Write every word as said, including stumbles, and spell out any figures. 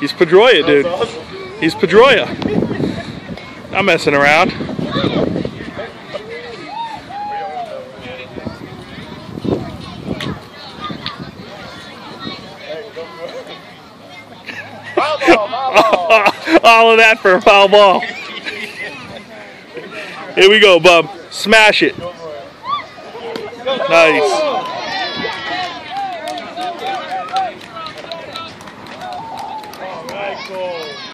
He's Pedroia, dude. He's Pedroia. I'm messing around. Foul ball, foul ball. All of that for a foul ball. Here we go, bub. Smash it. Nice. Nice goal.